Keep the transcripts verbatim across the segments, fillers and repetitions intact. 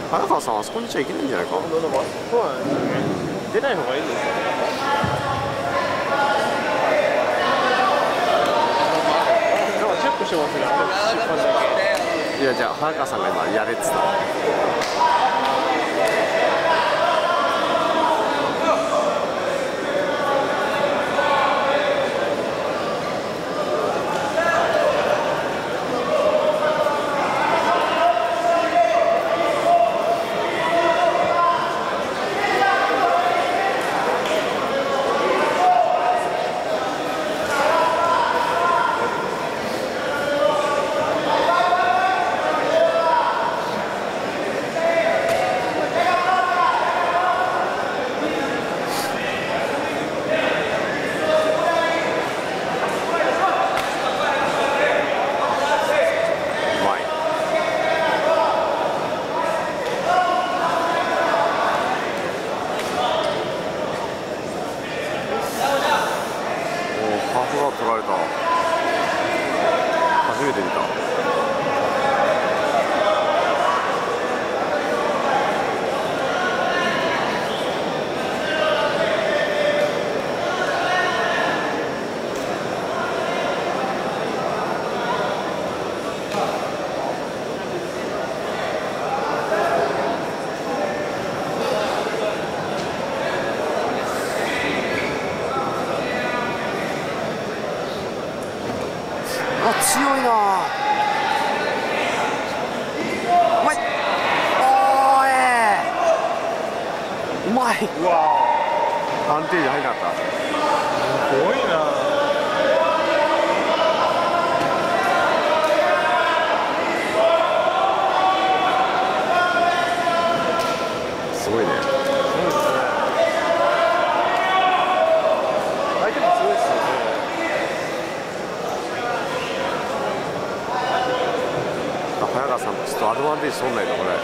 早川さん、あそこにいちゃいけないんじゃないか。 そうなんですよね。出ない方がいいんですよね。なんかチェックしてますね。出版だけ。 いや、じゃあ早川さんが今やれっつった。取られた。初めて見た。あ、強いな。うまい。おーい。うまい。 うわ安定じゃ入らなかった。 すごいな。 すごいね。 相手もすごいですよね。 早川さん、ちょっとアドバンテージ取んないとこれ。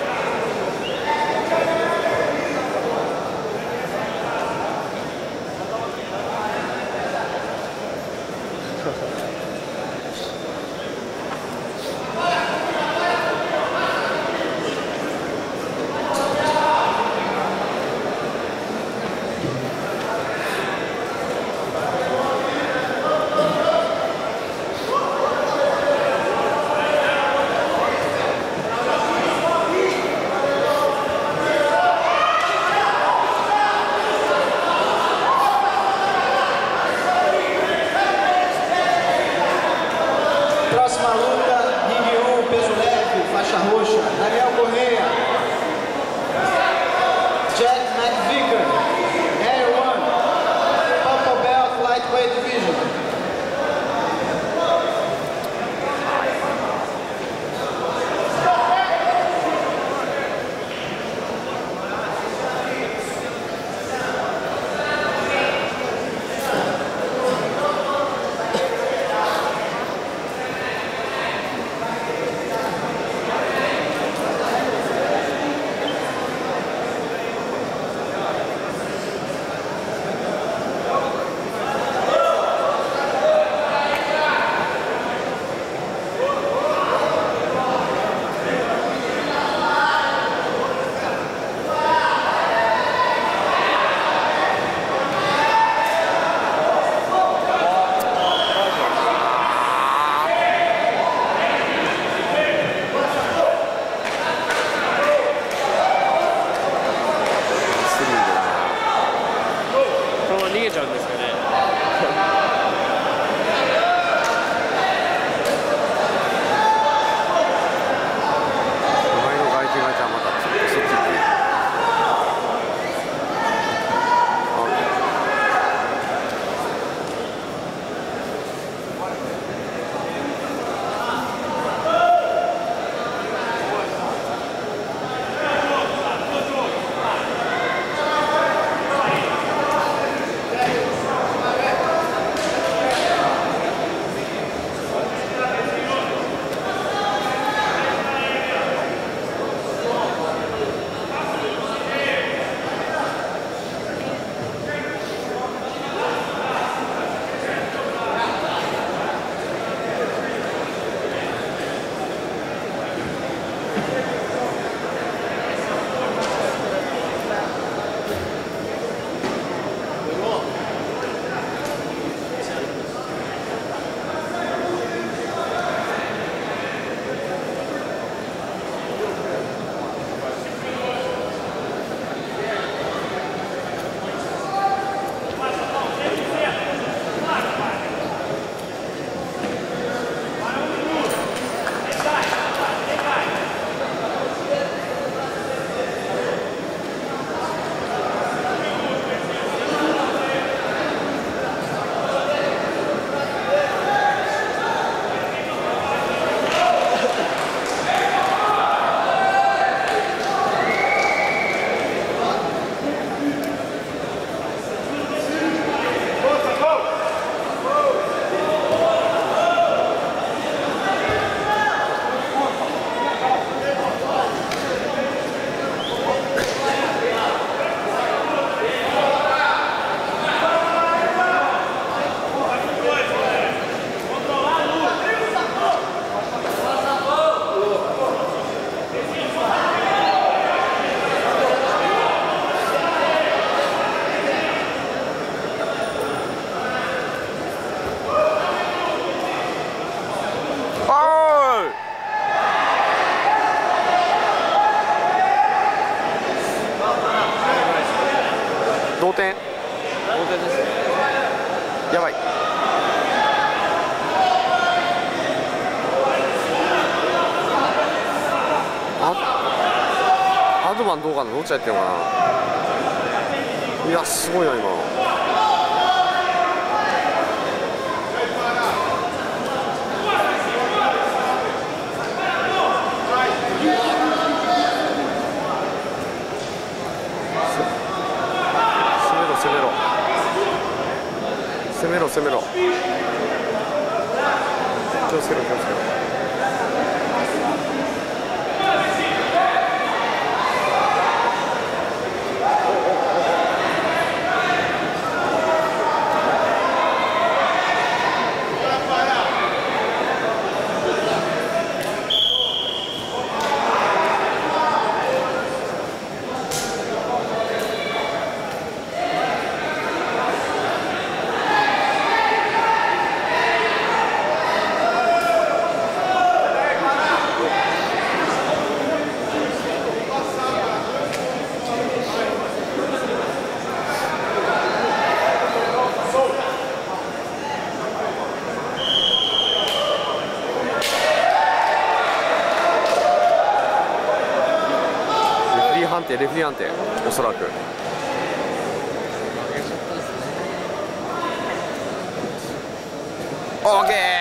点。 同点ですね。 やばい。あアドバンどうかな、どっちやってるのかな。いやすごいな今の。攻めろ攻めろ攻めろ。気をつけろ気をつけろ。判定、レフェリー判定、おそらく。オーケー。